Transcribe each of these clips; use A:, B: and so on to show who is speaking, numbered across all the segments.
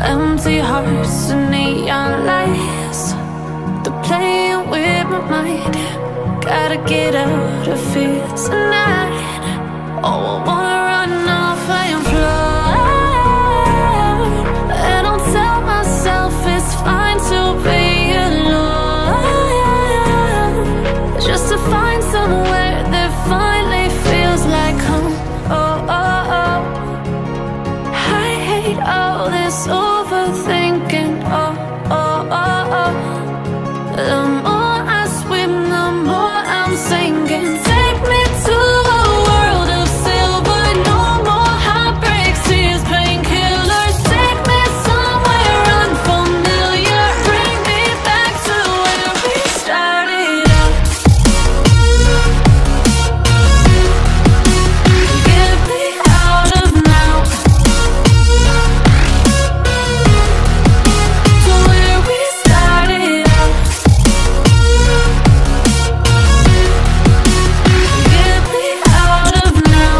A: Empty hearts and neon lights, they're playing with my mind. Gotta get out of here tonight. Oh, I wanna run off and fly, and I'll tell myself it's fine to be alone, just to find somewhere that finally feels like home. Oh, oh, oh. I hate all this overthinking. Oh, oh, oh, oh. The more I swim, the more I'm sinking. Take me to a world of silver. No more heartbreaks, tears, painkillers. Take me somewhere unfamiliar. Bring me back to where we started out. Get me out of now, to where we started out. Get me out of now,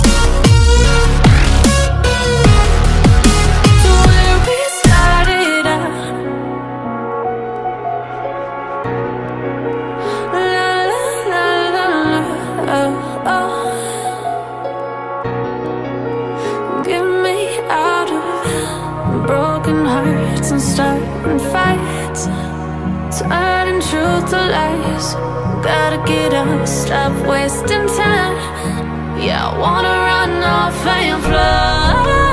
A: to where we started out. La la la la la, oh, oh. Get me out of broken hearts and starting fights, turning truth to lies. Gotta get up, stop wasting time. Yeah, I wanna run off and fly.